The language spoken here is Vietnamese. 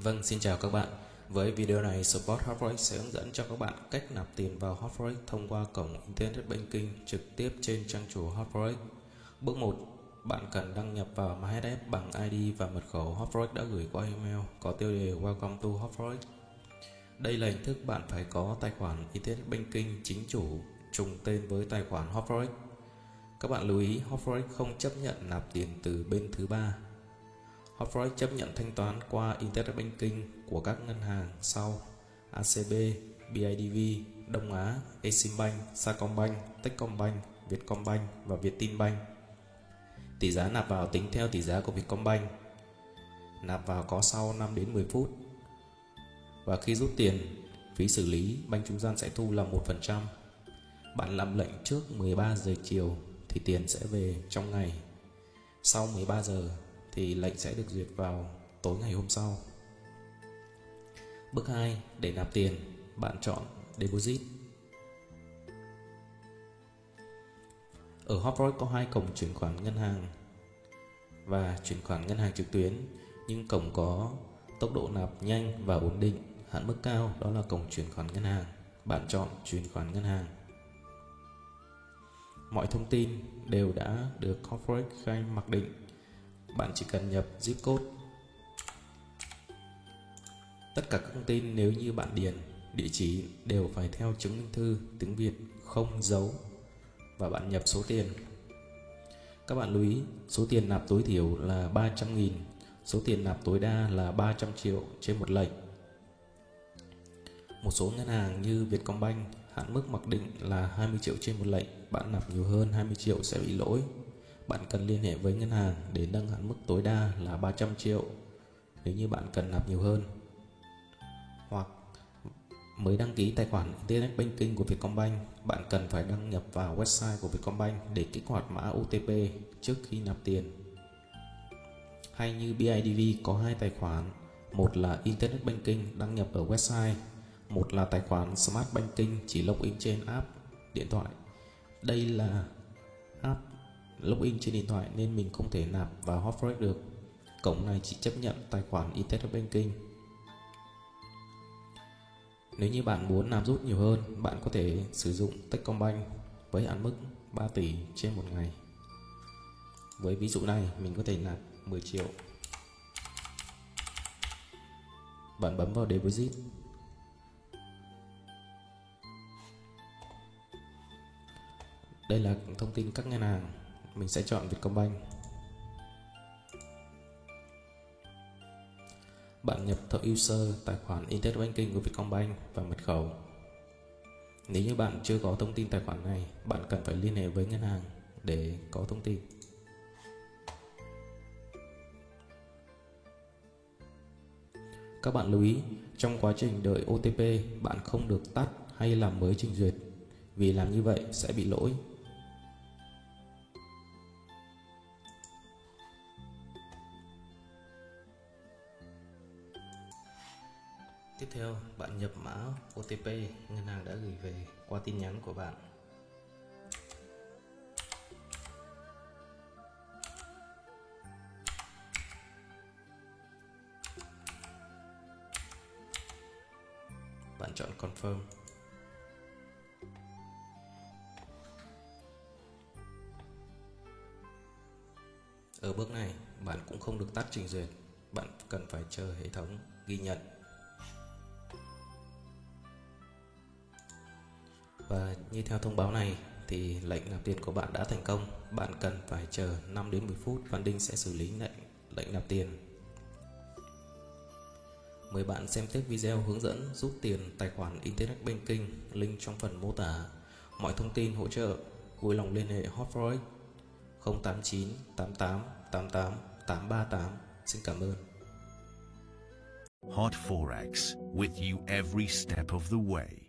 Vâng, xin chào các bạn. Với video này, Support Hot Forex sẽ hướng dẫn cho các bạn cách nạp tiền vào Hot Forex thông qua cổng Internet Banking trực tiếp trên trang chủ Hot Forex. Bước 1, bạn cần đăng nhập vào MyHF bằng ID và mật khẩu Hot Forex đã gửi qua email có tiêu đề Welcome to Hot Forex. Đây là hình thức bạn phải có tài khoản Internet Banking chính chủ trùng tên với tài khoản Hot Forex. Các bạn lưu ý, Hot Forex không chấp nhận nạp tiền từ bên thứ ba. Hot Forex chấp nhận thanh toán qua Internet Banking của các ngân hàng sau: ACB, BIDV, Đông Á, Eximbank, Sacombank, Techcombank, Vietcombank và Vietinbank. Tỷ giá nạp vào tính theo tỷ giá của Vietcombank. Nạp vào có sau 5 đến 10 phút. Và khi rút tiền, phí xử lý banh trung gian sẽ thu là 1%. Bạn làm lệnh trước 13 giờ chiều thì tiền sẽ về trong ngày. Sau 13 giờ thì lệnh sẽ được duyệt vào tối ngày hôm sau. Bước 2, để nạp tiền, bạn chọn Deposit. Ở Hot Forex có hai cổng chuyển khoản ngân hàng và chuyển khoản ngân hàng trực tuyến, nhưng cổng có tốc độ nạp nhanh và ổn định, hạn mức cao đó là cổng chuyển khoản ngân hàng. Bạn chọn chuyển khoản ngân hàng. Mọi thông tin đều đã được Hot Forex khai mặc định. Bạn chỉ cần nhập zip code. Tất cả các thông tin nếu như bạn điền, địa chỉ đều phải theo chứng minh thư tiếng Việt không dấu. Và bạn nhập số tiền. Các bạn lưu ý, số tiền nạp tối thiểu là 300.000, số tiền nạp tối đa là 300 triệu trên một lệnh. Một số ngân hàng như Vietcombank hạn mức mặc định là 20 triệu trên một lệnh. Bạn nạp nhiều hơn 20 triệu sẽ bị lỗi. Bạn cần liên hệ với ngân hàng để nâng hạn mức tối đa là 300 triệu nếu như bạn cần nạp nhiều hơn. Hoặc mới đăng ký tài khoản Internet Banking của Vietcombank, bạn cần phải đăng nhập vào website của Vietcombank để kích hoạt mã OTP trước khi nạp tiền. Hay như BIDV có hai tài khoản, một là Internet Banking đăng nhập ở website, một là tài khoản Smart Banking chỉ login trên app điện thoại. Đây là app login trên điện thoại nên mình không thể nạp vào Hot Forex được. Cổng này chỉ chấp nhận tài khoản Internet Banking. Nếu như bạn muốn nạp rút nhiều hơn, bạn có thể sử dụng Techcombank với hạn mức 3 tỷ trên một ngày. Với ví dụ này, mình có thể nạp 10 triệu. Bạn bấm vào Deposit. Đây là thông tin các ngân hàng. Mình sẽ chọn Vietcombank. Bạn nhập theo user tài khoản Internet Banking của Vietcombank và mật khẩu. Nếu như bạn chưa có thông tin tài khoản này, bạn cần phải liên hệ với ngân hàng để có thông tin. Các bạn lưu ý, trong quá trình đợi OTP, bạn không được tắt hay làm mới trình duyệt, vì làm như vậy sẽ bị lỗi. Tiếp theo, bạn nhập mã OTP ngân hàng đã gửi về qua tin nhắn của bạn. Bạn chọn Confirm. Ở bước này, bạn cũng không được tắt trình duyệt, bạn cần phải chờ hệ thống ghi nhận. Và như theo thông báo này thì lệnh nạp tiền của bạn đã thành công. Bạn cần phải chờ 5 đến 10 phút, Văn Đinh sẽ xử lý lệnh nạp tiền. Mời bạn xem tiếp video hướng dẫn rút tiền tài khoản Internet Banking, link trong phần mô tả. Mọi thông tin hỗ trợ vui lòng liên hệ Hot Forex 089 88 88 838. Xin cảm ơn. Hot Forex, with you every step of the way.